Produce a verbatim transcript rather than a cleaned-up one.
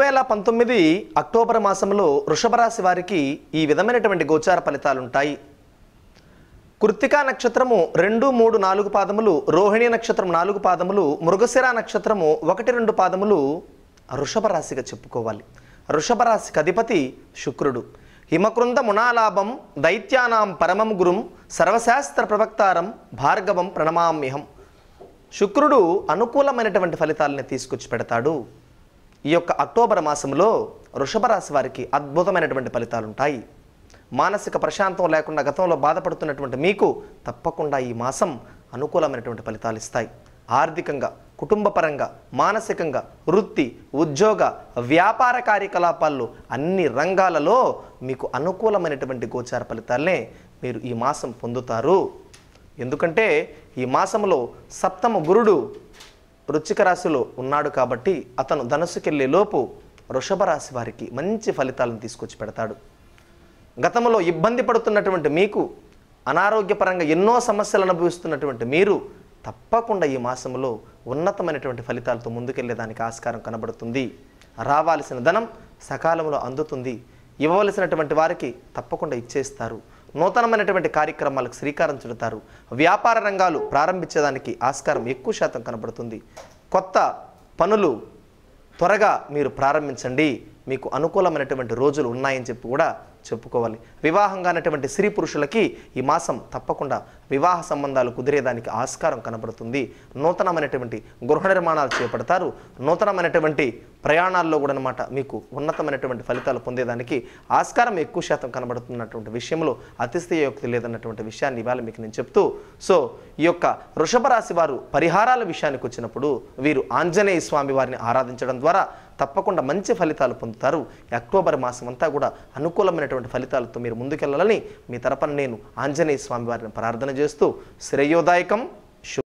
వేల పంతొమ్మిది అక్టోబర్ మాసంలో వృషభ రాశి వారికి ఈ విధమైనటువంటి గోచార ఫలితాలు ఉంటాయి. కృత్తికా నక్షత్రము రెండు మూడు నాలుగు పాదములు, రోహిణి నక్షత్రం నాలుగు పాదములు, మృగశిర నక్షత్రము ఒకటి రెండు పాదములు వృషభ రాశిగా చెప్పుకోవాలి. వృషభ రాశికి అధిపతి శుక్రుడు. హిమకృంద మునాలాభం దైత్యానాం పరమం గురుం సర్వశాస్త్ర ప్రవక్తారం భార్గవం ప్రణమామ్యహం. శుక్రుడు అనుకూలమైనటువంటి ఫలితాలని తీసుకొచ్చి పెడతాడు. ఈ యొక్క అక్టోబర్ మాసంలో వృషభ రాశి వారికి అద్భుతమైనటువంటి ఫలితాలు ఉంటాయి. మానసిక ప్రశాంతం లేకుండా గతంలో బాధపడుతున్నటువంటి మీకు తప్పకుండా ఈ మాసం అనుకూలమైనటువంటి ఫలితాలు ఇస్తాయి. ఆర్థికంగా, కుటుంబపరంగా, మానసికంగా, వృత్తి, ఉద్యోగ, వ్యాపార కార్యకలాపాల్లో అన్ని రంగాలలో మీకు అనుకూలమైనటువంటి గోచార ఫలితాలనే మీరు ఈ మాసం పొందుతారు. ఎందుకంటే ఈ మాసంలో సప్తమ గురుడు వృశ్చిక రాశిలో ఉన్నాడు కాబట్టి అతను ధనుసుకెళ్ళే లోపు వృషభ రాశి వారికి మంచి ఫలితాలను తీసుకొచ్చి పెడతాడు. గతంలో ఇబ్బంది పడుతున్నటువంటి మీకు, అనారోగ్యపరంగా ఎన్నో సమస్యలు అనుభవిస్తున్నటువంటి మీరు తప్పకుండా ఈ మాసంలో ఉన్నతమైనటువంటి ఫలితాలతో ముందుకెళ్లేదానికి ఆస్కారం కనబడుతుంది. రావాల్సిన ధనం సకాలంలో అందుతుంది. ఇవ్వవలసినటువంటి వారికి తప్పకుండా ఇచ్చేస్తారు. నూతనమైనటువంటి కార్యక్రమాలకు శ్రీకారం చుడతారు. వ్యాపార రంగాలు ప్రారంభించేదానికి ఆస్కారం ఎక్కువ శాతం కనబడుతుంది. కొత్త పనులు త్వరగా మీరు ప్రారంభించండి. మీకు అనుకూలమైనటువంటి రోజులు ఉన్నాయని చెప్పి కూడా చెప్పుకోవాలి. వివాహం కానటువంటి స్త్రీ పురుషులకి ఈ మాసం తప్పకుండా వివాహ సంబంధాలు కుదిరేదానికి ఆస్కారం కనబడుతుంది. నూతనమైనటువంటి గృహ నిర్మాణాలు చేపడతారు. నూతనమైనటువంటి ప్రయాణాల్లో కూడా అనమాట మీకు ఉన్నతమైనటువంటి ఫలితాలు పొందేదానికి ఆస్కారం ఎక్కువ శాతం కనబడుతున్నటువంటి విషయంలో అతిశయోక్తి లేదన్నటువంటి విషయాన్ని ఇవాళ మీకు నేను చెప్తూ, సో ఈ యొక్క వృషభ రాశి వారు పరిహారాల విషయానికి వచ్చినప్పుడు వీరు ఆంజనేయ స్వామి వారిని ఆరాధించడం ద్వారా తప్పకుండా మంచి ఫలితాలు పొందుతారు. అక్టోబర్ మాసం అంతా కూడా అనుకూలమైనటువంటి ఫలితాలతో మీరు ముందుకెళ్లాలని మీ తరపున నేను ఆంజనేయ స్వామి వారిని ప్రార్థన చేస్తూ శ్రేయోదాయకం